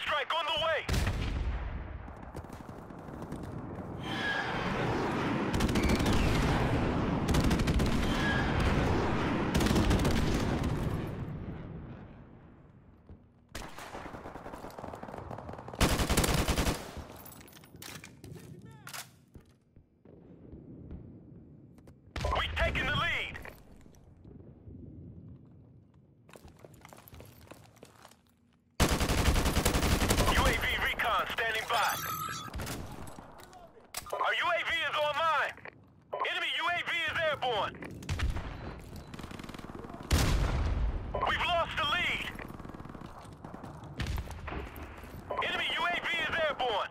airstrike on the way! We've taken the lead! UAV recon standing by. Our UAV is online. Enemy UAV is airborne. We've lost the lead. Enemy UAV is airborne.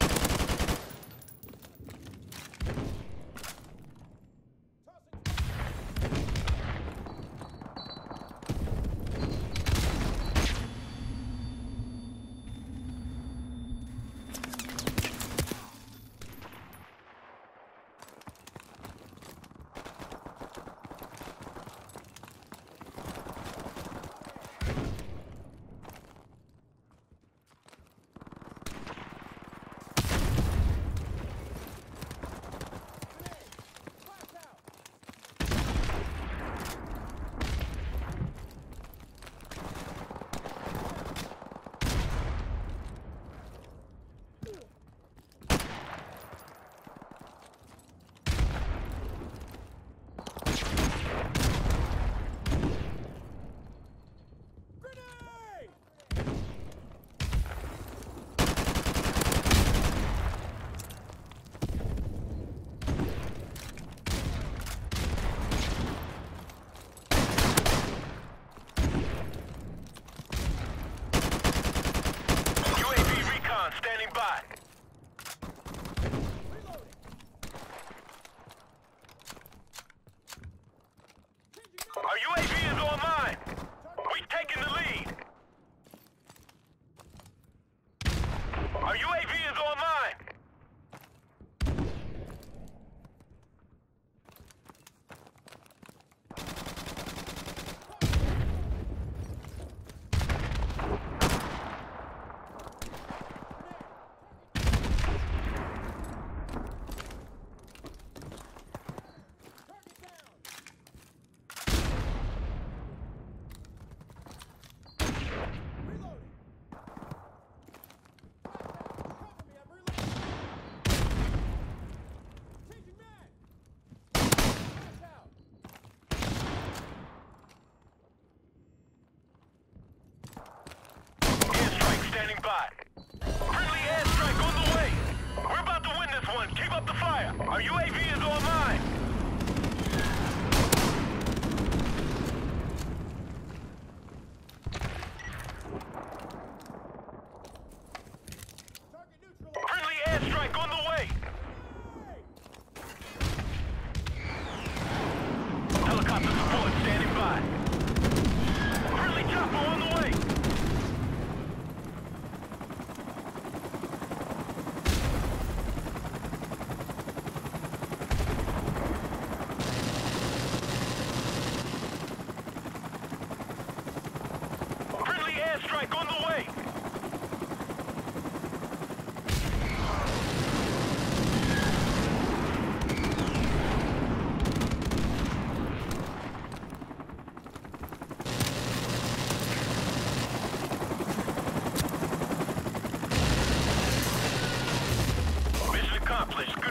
Standing by. Our UAV is online. We've taken the lead. Our UAV is online. Standing by. Friendly airstrike on the way. We're about to win this one. Keep up the fire. Our UAV is online. Friendly airstrike on the way. Helicopter support standing by. Friendly chopper on the way. Airstrike on the way! Mission accomplished.